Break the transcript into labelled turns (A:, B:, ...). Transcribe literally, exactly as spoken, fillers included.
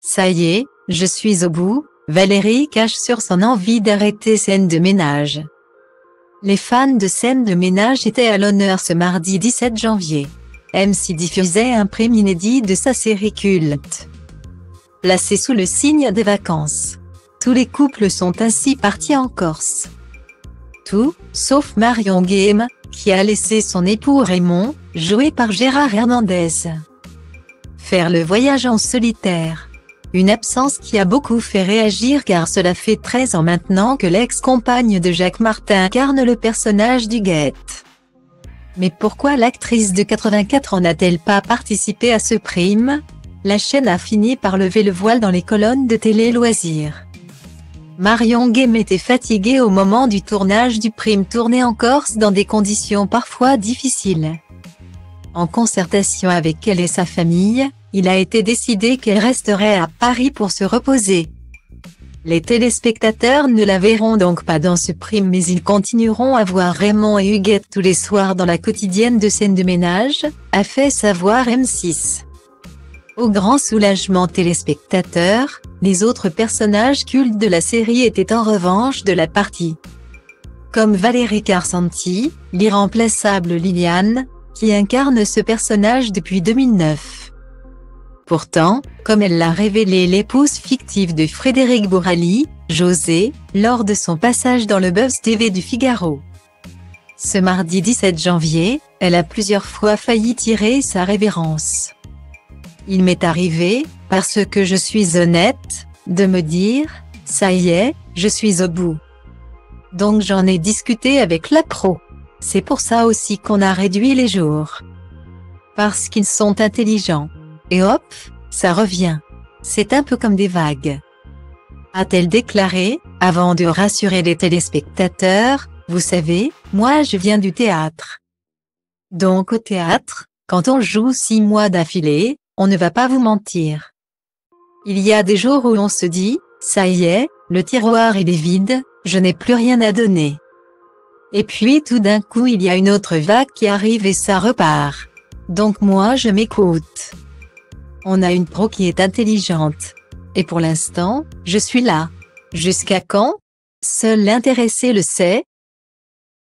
A: Ça y est, je suis au bout, Valérie cache sur son envie d'arrêter Scène de ménage. Les fans de Scène de ménage étaient à l'honneur ce mardi dix-sept janvier. M six diffusait un prime inédit de sa série culte. Placé sous le signe des vacances. Tous les couples sont ainsi partis en Corse. Tout, sauf Marion Guilhem, qui a laissé son époux Raymond, joué par Gérard Hernandez, faire le voyage en solitaire. Une absence qui a beaucoup fait réagir car cela fait treize ans maintenant que l'ex-compagne de Jacques Martin incarne le personnage d'Huguette. Mais pourquoi l'actrice de quatre-vingt-quatre ans n'a-t-elle pas participé à ce prime? La chaîne a fini par lever le voile dans les colonnes de Télé Loisirs. Marion Guilhem était fatiguée au moment du tournage du prime tourné en Corse dans des conditions parfois difficiles. En concertation avec elle et sa famille, il a été décidé qu'elle resterait à Paris pour se reposer. Les téléspectateurs ne la verront donc pas dans ce prime mais ils continueront à voir Raymond et Huguette tous les soirs dans la quotidienne de Scène de ménage, a fait savoir M six. Au grand soulagement téléspectateurs, les autres personnages cultes de la série étaient en revanche de la partie. Comme Valérie Carsanti, l'irremplaçable Liliane, qui incarne ce personnage depuis deux mille neuf. Pourtant, comme elle l'a révélé l'épouse fictive de Frédéric Bourali, José, lors de son passage dans le Buzz T V du Figaro. Ce mardi dix-sept janvier, elle a plusieurs fois failli tirer sa révérence. Il m'est arrivé, parce que je suis honnête, de me dire, ça y est, je suis au bout. Donc j'en ai discuté avec la pro. C'est pour ça aussi qu'on a réduit les jours. Parce qu'ils sont intelligents. Et hop, ça revient. C'est un peu comme des vagues. A-t-elle déclaré, avant de rassurer les téléspectateurs, vous savez, moi je viens du théâtre. Donc au théâtre, quand on joue six mois d'affilée, on ne va pas vous mentir. Il y a des jours où on se dit, ça y est, le tiroir il est vide, je n'ai plus rien à donner. Et puis tout d'un coup il y a une autre vague qui arrive et ça repart. Donc moi je m'écoute. On a une pro qui est intelligente. Et pour l'instant, je suis là. Jusqu'à quand? Seul l'intéressé le sait,